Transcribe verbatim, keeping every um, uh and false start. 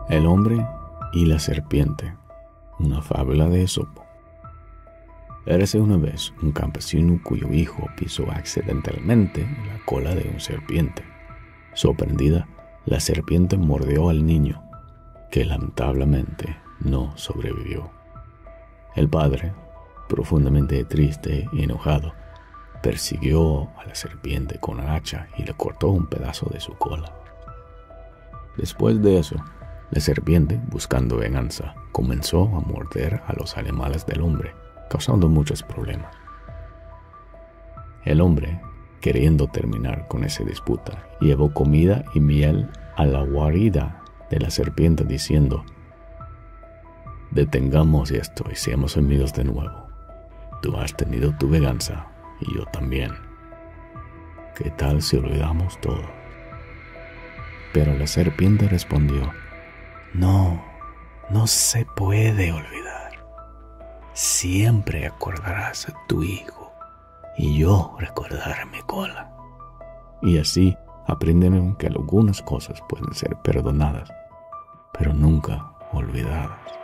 El hombre y la serpiente, una fábula de Esopo. Érase una vez un campesino cuyo hijo pisó accidentalmente la cola de una serpiente. Sorprendida, la serpiente mordió al niño, que lamentablemente no sobrevivió. El padre, profundamente triste y enojado, persiguió a la serpiente con el hacha y le cortó un pedazo de su cola. Después de eso, la serpiente, buscando venganza, comenzó a morder a los animales del hombre, causando muchos problemas. El hombre, queriendo terminar con esa disputa, llevó comida y miel a la guarida de la serpiente diciendo: detengamos esto y seamos amigos de nuevo. Tú has tenido tu venganza y yo también. ¿Qué tal si olvidamos todo? Pero la serpiente respondió: no, no se puede olvidar. Siempre acordarás a tu hijo y yo recordaré mi cola. Y así aprendieron que algunas cosas pueden ser perdonadas, pero nunca olvidadas.